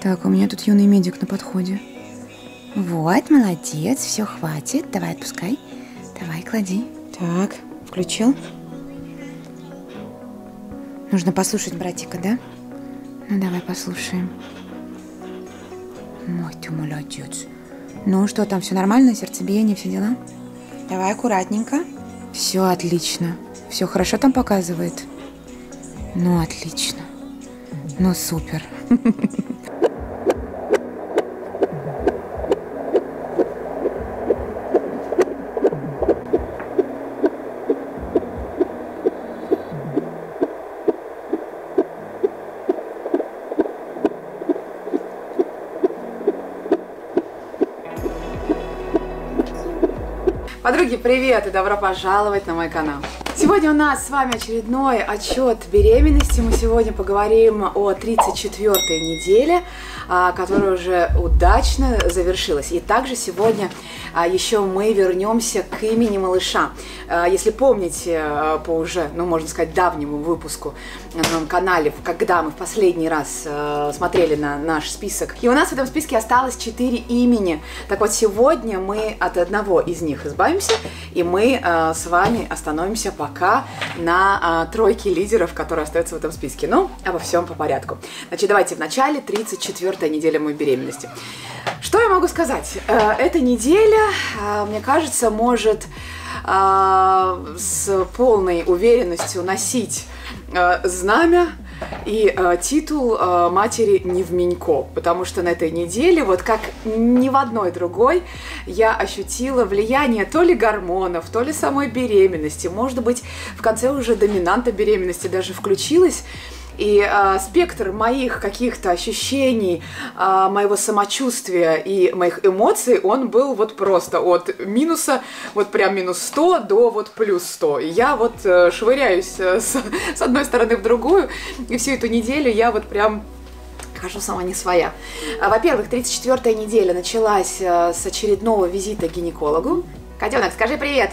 Так, у меня тут юный медик на подходе. Вот, молодец, все, хватит. Давай, отпускай. Давай, клади. Так, включил. Нужно послушать братика, да? Ну, давай послушаем. Мой ты молодец. Ну, что там, все нормально? Сердцебиение, все дела? Давай, аккуратненько. Все отлично. Все хорошо там показывает? Ну, отлично. Ну, супер. Подруги, привет и добро пожаловать на мой канал. Сегодня у нас с вами очередной отчет беременности. Мы сегодня поговорим о 34-й неделе, которая уже удачно завершилась. И также сегодня еще мы вернемся к имени малыша. Если помните по уже, можно сказать, давнему выпуску на моем канале, когда мы в последний раз смотрели на наш список, и у нас в этом списке осталось 4 имени. Так вот, сегодня мы от одного из них избавимся, и мы с вами остановимся пока на тройке лидеров, которые остаются в этом списке. Ну, обо всем по порядку. Значит, давайте в начале 34-я неделя моей беременности. Что я могу сказать? Эта неделя, мне кажется, может с полной уверенностью носить знамя и титул матери Невменько, потому что на этой неделе, вот как ни в одной другой, я ощутила влияние то ли гормонов, то ли самой беременности, может быть, в конце уже доминанта беременности даже включилась. И спектр моих каких-то ощущений, моего самочувствия и моих эмоций, он был вот просто от минуса, вот прям минус 100 до вот плюс 100. И я вот швыряюсь с одной стороны в другую, и всю эту неделю я вот прям хожу сама не своя. Во-первых, 34-я неделя началась с очередного визита к гинекологу. Котенок, скажи привет!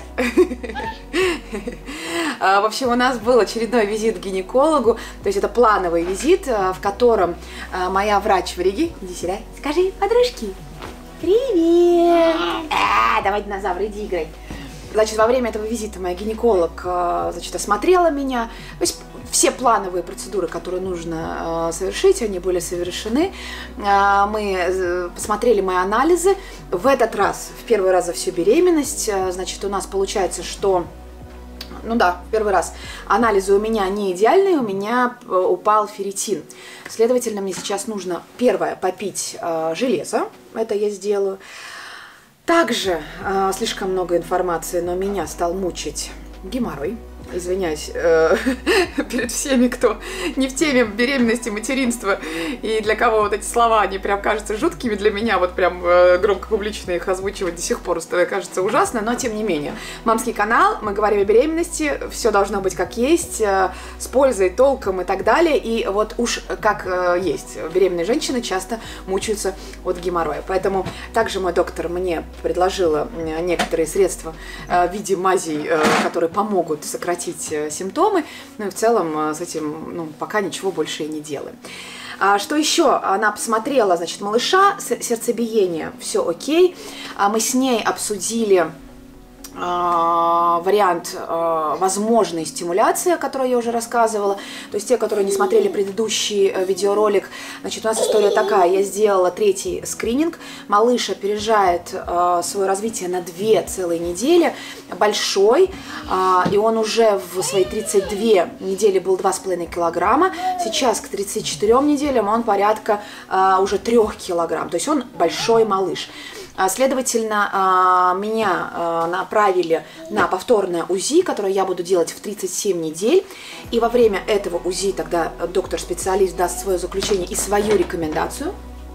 В общем, у нас был очередной визит к гинекологу, то есть это плановый визит, в котором моя врач в Риге, иди сюда, скажи, подружки, привет! Давай, динозавр, иди играй. Значит, во время этого визита моя гинеколог, значит, осмотрела меня, то есть все плановые процедуры, которые нужно совершить, они были совершены. Мы посмотрели мои анализы. В этот раз, в первый раз за всю беременность, значит, у нас получается, что, ну да, в первый раз анализы у меня не идеальные, у меня упал ферритин. Следовательно, мне сейчас нужно, первое, попить железо, это я сделаю. Также слишком много информации, но меня стал мучить геморрой. Извиняюсь перед всеми, кто не в теме беременности, материнства, и для кого вот эти слова, они прям кажутся жуткими, для меня вот прям громко публично их озвучивать до сих пор кажется ужасно, но тем не менее. Мамский канал, мы говорим о беременности, все должно быть как есть, с пользой, толком и так далее, и вот уж как есть. Беременные женщины часто мучаются от геморроя, поэтому также мой доктор мне предложила некоторые средства в виде мазей, которые помогут сократить симптомы, ну и в целом с этим, пока ничего больше и не делаем. Что еще? Она посмотрела, значит, малыша, сердцебиение, все окей. Мы с ней обсудили вариант возможной стимуляции, о которой я уже рассказывала. То есть те, которые не смотрели предыдущий видеоролик, значит, у нас история такая. Я сделала 3-й скрининг. Малыш опережает свое развитие на 2 целые недели. Большой. И он уже в свои 32 недели был 2,5 килограмма. Сейчас к 34 неделям он порядка уже 3 килограмм. То есть он большой малыш. Следовательно, меня направили на повторное УЗИ, которое я буду делать в 37 недель. И во время этого УЗИ тогда доктор-специалист даст свое заключение и свою рекомендацию.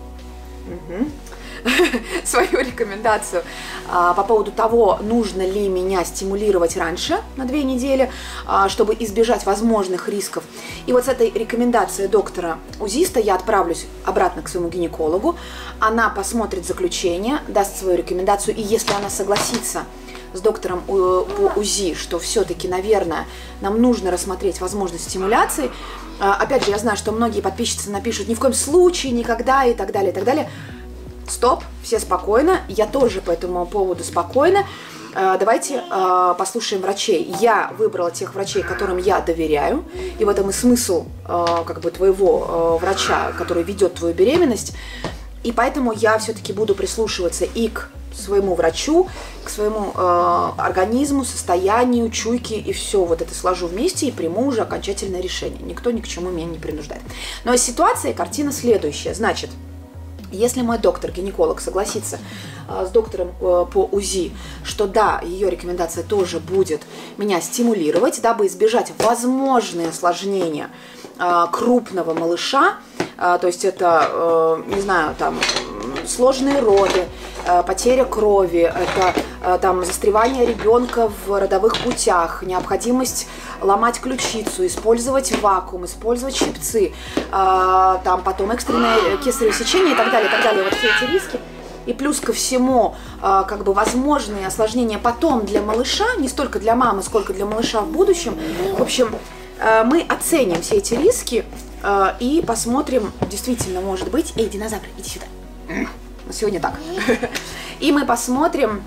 Свою рекомендацию по поводу того, нужно ли меня стимулировать раньше на 2 недели, чтобы избежать возможных рисков. И вот с этой рекомендацией доктора-узиста я отправлюсь обратно к своему гинекологу. Она посмотрит заключение, даст свою рекомендацию, и если она согласится с доктором по УЗИ, что все-таки, наверное, нам нужно рассмотреть возможность стимуляции. Опять же, я знаю, что многие подписчицы напишут: ни в коем случае, никогда и так далее, и так далее. Стоп, все спокойно, я тоже по этому поводу спокойна. Давайте послушаем врачей. Я выбрала тех врачей, которым я доверяю, и в этом и смысл как бы твоего врача, который ведет твою беременность. И поэтому я все-таки буду прислушиваться и к своему врачу, к своему организму, состоянию, чуйке, и все вот это сложу вместе и приму уже окончательное решение. Никто ни к чему меня не принуждает. Но ситуация и картина следующая. Значит, если мой доктор-гинеколог согласится с доктором по УЗИ, что да, ее рекомендация тоже будет меня стимулировать, дабы избежать возможные осложнения крупного малыша, то есть это, не знаю, там, сложные роды, потеря крови, это там застревание ребенка в родовых путях, необходимость ломать ключицу, использовать вакуум, использовать щипцы, там потом экстренное кесарево сечение и так далее, вот все эти риски. И плюс ко всему, как бы возможные осложнения потом для малыша, не столько для мамы, сколько для малыша в будущем. В общем, мы оценим все эти риски и посмотрим, действительно, может быть... Эй, динозавр, иди сюда. Сегодня так. И мы посмотрим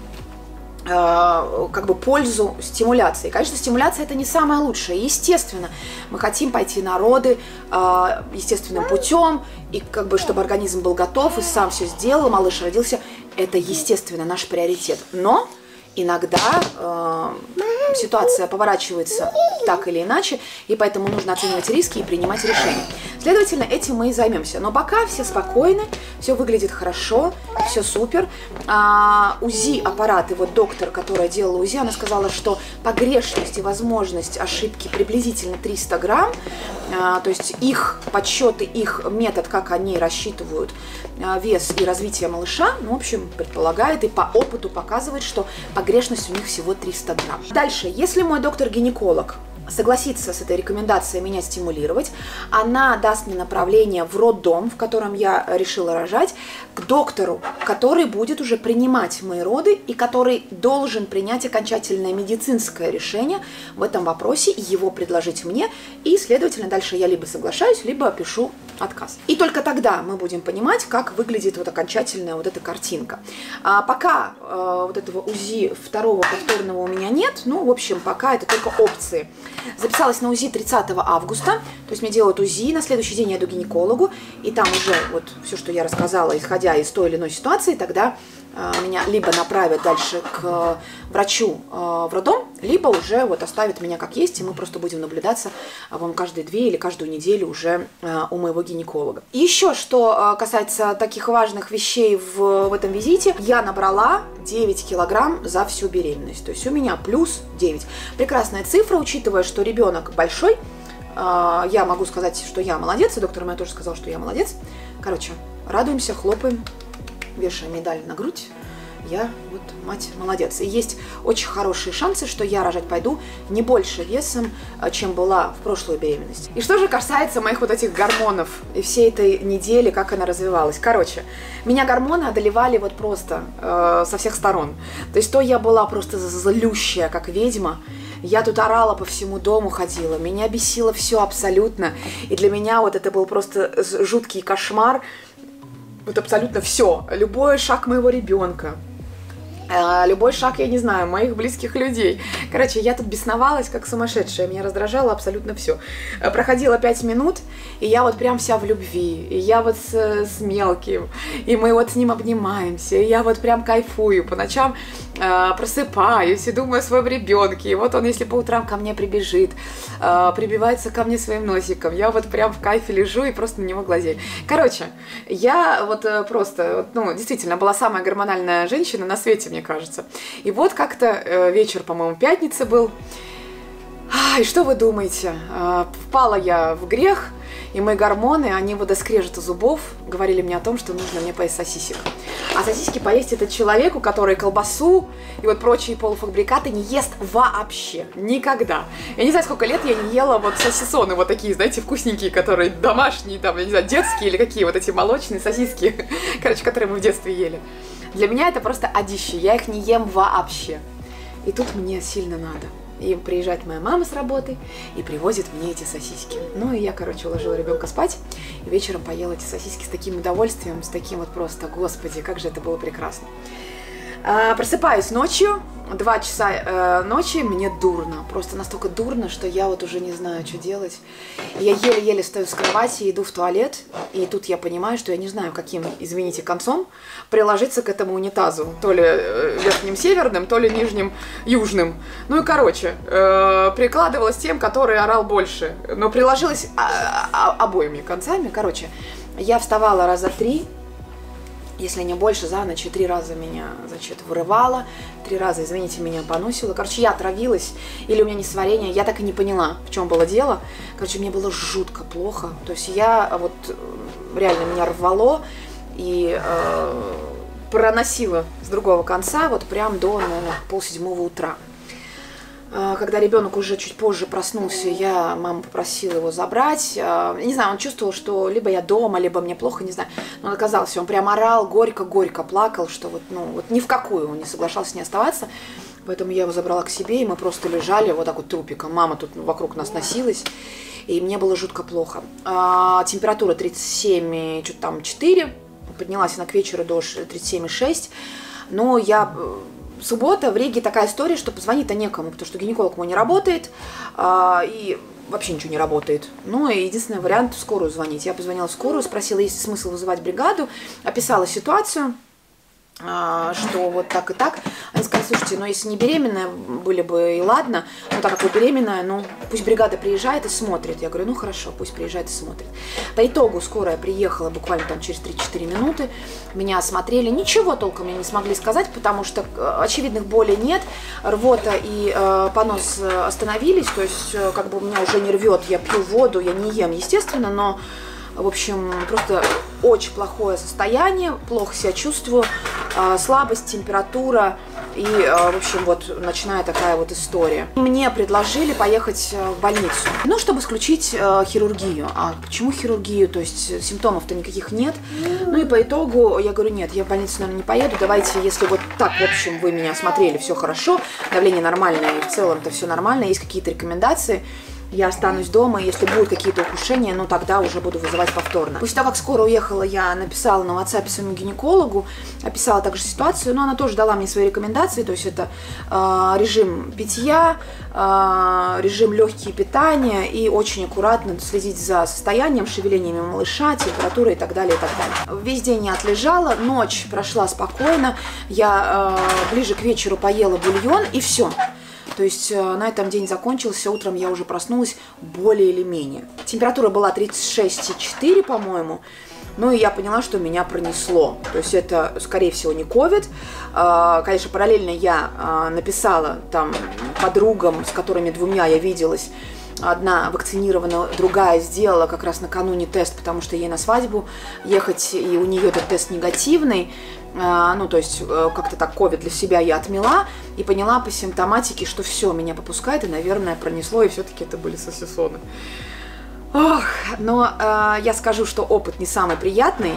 как бы пользу стимуляции. Конечно, стимуляция это не самое лучшее. Естественно, мы хотим пойти на роды естественным путем, и как бы чтобы организм был готов и сам все сделал, малыш родился. Это, естественно, наш приоритет. Но иногда ситуация поворачивается так или иначе, и поэтому нужно оценивать риски и принимать решения. Следовательно, этим мы и займемся. Но пока все спокойны, все выглядит хорошо, все супер. УЗИ-аппараты, вот доктор, которая делала УЗИ, она сказала, что погрешность и возможность ошибки приблизительно 300 грамм, то есть их подсчеты, их метод, как они рассчитывают вес и развитие малыша, ну, в общем, предполагает и по опыту показывает, что погрешность у них всего 300 грамм. Дальше, если мой доктор-гинеколог согласится с этой рекомендацией меня стимулировать, она даст мне направление в роддом, в котором я решила рожать, к доктору, который будет уже принимать мои роды и который должен принять окончательное медицинское решение в этом вопросе, его предложить мне, и, следовательно, дальше я либо соглашаюсь, либо пишу отказ. И только тогда мы будем понимать, как выглядит вот окончательная вот эта картинка. Пока вот этого УЗИ второго повторного у меня нет, ну, в общем, пока это только опции. Записалась на УЗИ 30 августа, то есть мне делают УЗИ, на следующий день я иду к гинекологу, и там уже вот все, что я рассказала, исходя из той или иной ситуации, тогда меня либо направят дальше к врачу в роддом, либо уже вот оставят меня как есть, и мы просто будем наблюдаться каждые 2 или каждую неделю уже у моего гинеколога. И еще, что касается таких важных вещей в этом визите, я набрала 9 килограмм за всю беременность, то есть у меня плюс 9. Прекрасная цифра, учитывая, что ребенок большой, я могу сказать, что я молодец, и доктор моя тоже сказал, что я молодец. Короче, радуемся, хлопаем, вешаем медаль на грудь. Я вот мать молодец. И есть очень хорошие шансы, что я рожать пойду не больше весом, чем была в прошлую беременность. И что же касается моих вот этих гормонов и всей этой недели, как она развивалась. Короче, меня гормоны одолевали вот просто со всех сторон. То есть то я была просто злющая, как ведьма. Я тут орала по всему дому, ходила. Меня бесило все абсолютно. И для меня вот это был просто жуткий кошмар. Вот абсолютно все. Любой шаг моего ребенка. Любой шаг, я не знаю, моих близких людей. Короче, я тут бесновалась, как сумасшедшая. Меня раздражало абсолютно все. Проходило 5 минут, и я вот прям вся в любви. И я вот с мелким. И мы вот с ним обнимаемся. И я вот прям кайфую. По ночам просыпаюсь и думаю о своем ребенке. И вот он, если по утрам ко мне прибежит, прибивается ко мне своим носиком, я вот прям в кайфе лежу и просто на него глазею. Короче, я вот просто, ну, действительно, была самая гормональная женщина на свете, мне кажется. И вот как-то вечер, по-моему, пятницы был. И что вы думаете? Впала я в грех, и мои гормоны, они вот до скрежета зубов говорили мне о том, что нужно мне поесть сосисек. А сосиски поесть это человеку, который колбасу и вот прочие полуфабрикаты не ест вообще. Никогда. Я не знаю, сколько лет я не ела вот сосисоны вот такие, знаете, вкусненькие, которые домашние, там, я не знаю, детские или какие вот эти молочные сосиски, короче, которые мы в детстве ели. Для меня это просто одище, я их не ем вообще. И тут мне сильно надо. И приезжает моя мама с работы и привозит мне эти сосиски. Ну и я, короче, уложила ребенка спать, и вечером поела эти сосиски с таким удовольствием, с таким вот просто, господи, как же это было прекрасно. Просыпаюсь ночью, 2 часа ночи, мне дурно, просто настолько дурно, что я вот уже не знаю, что делать. И я еле-еле встаю с кровати, иду в туалет, и тут я понимаю, что я не знаю, каким, извините, концом приложиться к этому унитазу. То ли верхним северным, то ли нижним южным. Ну и короче, прикладывалась тем, который орал больше, но приложилась обоими концами. Короче, я вставала раза 3, если не больше, за ночь, и 3 раза меня, значит, вырывало, 3 раза, извините, меня поносило. Короче, я отравилась, или у меня несварение, я так и не поняла, в чем было дело. Короче, мне было жутко плохо, то есть я вот, реально меня рвало и проносило с другого конца, вот прям до, наверное, 6:30 утра. Когда ребенок уже чуть позже проснулся, мама попросила его забрать. Не знаю, он чувствовал, что либо я дома, либо мне плохо, не знаю. Но он оказался, он прям орал, горько-горько плакал, что вот, ну, вот ни в какую он не соглашался с ней оставаться. Поэтому я его забрала к себе, и мы просто лежали вот так вот трупиком. Мама тут вокруг нас носилась, и мне было жутко плохо. Температура 37, что-то там 4, поднялась она к вечеру до 37,6. Но суббота, в Риге такая история, что позвонить-то некому, потому что гинеколог мой не работает, и вообще ничего не работает. Ну, и единственный вариант — в скорую звонить. Я позвонила в скорую, спросила, есть ли смысл вызывать бригаду, описала ситуацию, что вот так и так. Они сказали, слушайте, ну если не беременная, были бы и ладно, но так как вы беременная, ну пусть бригада приезжает и смотрит. Я говорю, ну хорошо, пусть приезжает и смотрит. По итогу скорая приехала буквально там через 3-4 минуты, меня осмотрели, ничего толком мне не смогли сказать, потому что очевидных болей нет, рвота и понос остановились, то есть как бы меня уже не рвет, я пью воду, я не ем, естественно, но в общем, просто очень плохое состояние, плохо себя чувствую, слабость, температура и, в общем, вот ночная такая вот история. Мне предложили поехать в больницу, ну, чтобы исключить хирургию. А почему хирургию? То есть симптомов-то никаких нет. Ну и по итогу я говорю, нет, я в больницу, наверное, не поеду, давайте, если вот так, в общем, вы меня осмотрели, все хорошо, давление нормальное и в целом-то все нормально, есть какие-то рекомендации, я останусь дома, и если будут какие-то ухудшения, ну тогда уже буду вызывать повторно. После того, как скоро уехала, я написала на WhatsApp своему гинекологу, описала также ситуацию, но она тоже дала мне свои рекомендации, то есть это режим питья, режим легкие питания и очень аккуратно следить за состоянием, шевелениями малыша, температурой и так далее, и так далее. Весь день я отлежала, ночь прошла спокойно, я ближе к вечеру поела бульон и все. То есть на этом день закончился, утром я уже проснулась более или менее. Температура была 36,4, по-моему, ну и я поняла, что меня пронесло. То есть это, скорее всего, не ковид. Конечно, параллельно я написала там подругам, с которыми 2 я виделась. Одна вакцинирована, другая сделала как раз накануне тест, потому что ей на свадьбу ехать, и у нее этот тест негативный. Ну, то есть, как-то так ковид для себя я отмела и поняла по симптоматике, что все, меня попускает, и, наверное, пронесло, и все-таки это были сосисоны. Ох, но я скажу, что опыт не самый приятный.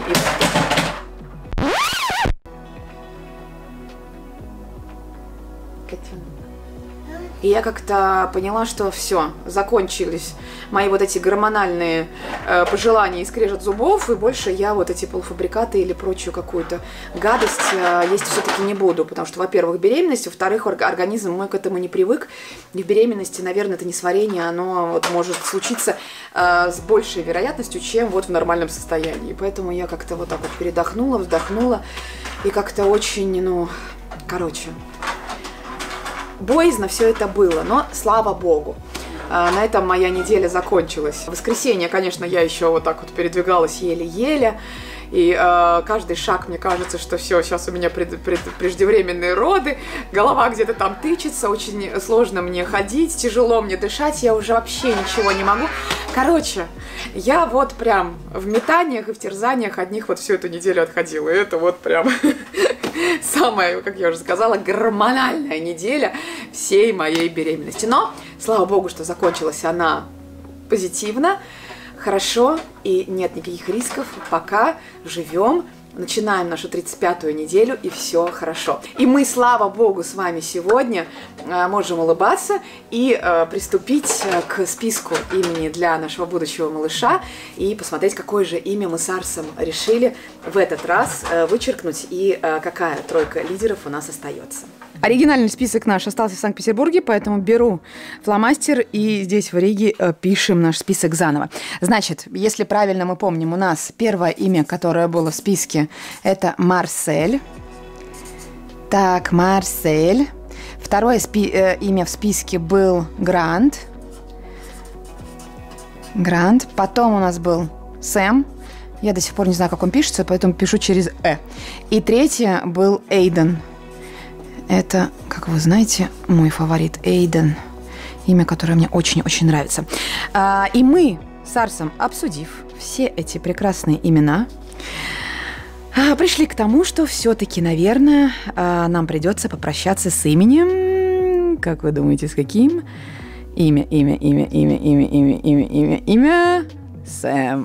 И я как-то поняла, что все, закончились мои вот эти гормональные пожелания и скрежет зубов, и больше я вот эти полуфабрикаты или прочую какую-то гадость есть все-таки не буду, потому что, во-первых, беременность, во-вторых, организм мой к этому не привык, и в беременности, наверное, это несварение, оно вот может случиться с большей вероятностью, чем вот в нормальном состоянии. Поэтому я как-то вот так вот передохнула, вздохнула, и как-то очень, ну, короче... Боязно все это было, но слава богу. На этом моя неделя закончилась. В воскресенье, конечно, я еще вот так вот передвигалась еле-еле. И каждый шаг, мне кажется, что все, сейчас у меня преждевременные роды, голова где-то там тычется, очень сложно мне ходить, тяжело мне дышать, я уже вообще ничего не могу. Короче, я вот прям в метаниях и в терзаниях одних вот всю эту неделю отходила. И это вот прям самая, как я уже сказала, гормональная неделя всей моей беременности. Но, слава богу, что закончилась она позитивно, хорошо, и нет никаких рисков, пока живем, начинаем нашу 35-ю неделю, и все хорошо. И мы, слава богу, с вами сегодня можем улыбаться и приступить к списку имени для нашего будущего малыша и посмотреть, какое же имя мы с Арсом решили в этот раз вычеркнуть и какая тройка лидеров у нас остается. Оригинальный список наш остался в Санкт-Петербурге, поэтому беру фломастер и здесь в Риге пишем наш список заново. Значит, если правильно мы помним, у нас первое имя, которое было в списке, это Марсель. Так, Марсель. Второе имя в списке был Грант. Грант. Потом у нас был Сэм. Я до сих пор не знаю, как он пишется, поэтому пишу через «э». И третье был Эйден. Это, как вы знаете, мой фаворит Эйден. Имя, которое мне очень-очень нравится. И мы с Арсом, обсудив все эти прекрасные имена, пришли к тому, что все-таки, наверное, нам придется попрощаться с именем. Как вы думаете, с каким? Имя. Сэм.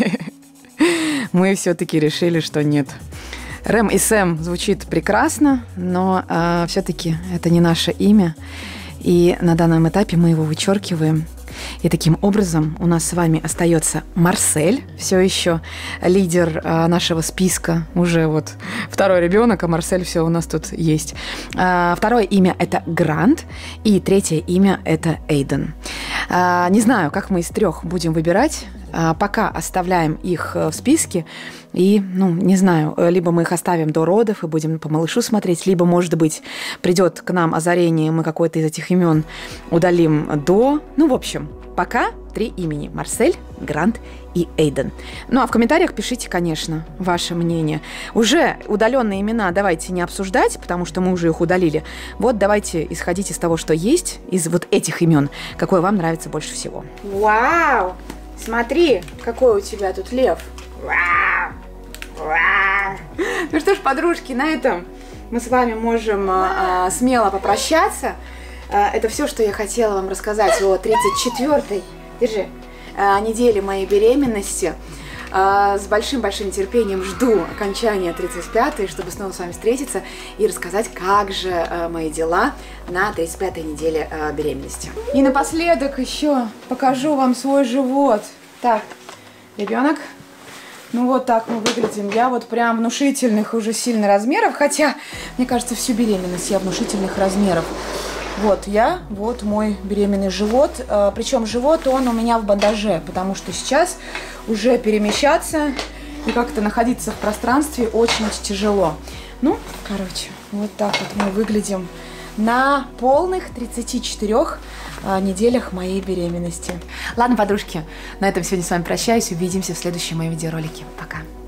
Мы все-таки решили, что нет. Рэм и Сэм звучит прекрасно, но все-таки это не наше имя. И на данном этапе мы его вычеркиваем. И таким образом у нас с вами остается Марсель, все еще лидер нашего списка, уже вот второй ребенок, а Марсель все у нас тут есть. Второе имя это Грант, и третье имя это Эйден. Не знаю, как мы из трех будем выбирать. Пока оставляем их в списке. И, не знаю, либо мы их оставим до родов и будем по малышу смотреть, либо, может быть, придет к нам озарение, мы какое-то из этих имен удалим до. В общем, пока 3 имени. Марсель, Грант и Эйден. А в комментариях пишите, конечно, ваше мнение. Уже удаленные имена давайте не обсуждать, потому что мы уже их удалили. Вот давайте исходить из того, что есть, из вот этих имен, какое вам нравится больше всего. Вау! Смотри, какой у тебя тут лев. Вау! Вау! Ну что ж, подружки, на этом мы с вами можем смело попрощаться. Это все, что я хотела вам рассказать о 34-й, неделе моей беременности. С большим-большим терпением жду окончания 35-й, чтобы снова с вами встретиться и рассказать, как же мои дела на 35-й неделе беременности. И напоследок еще покажу вам свой живот. Так, ребенок. Вот так мы выглядим. Я вот прям внушительных уже сильно размеров, хотя, мне кажется, всю беременность я внушительных размеров. Вот мой беременный живот. Причем живот, он у меня в бандаже, потому что сейчас уже перемещаться и как-то находиться в пространстве очень тяжело. Вот так вот мы выглядим на полных 34 неделях моей беременности. Ладно, подружки, на этом сегодня с вами прощаюсь. Увидимся в следующем моем видеоролике. Пока.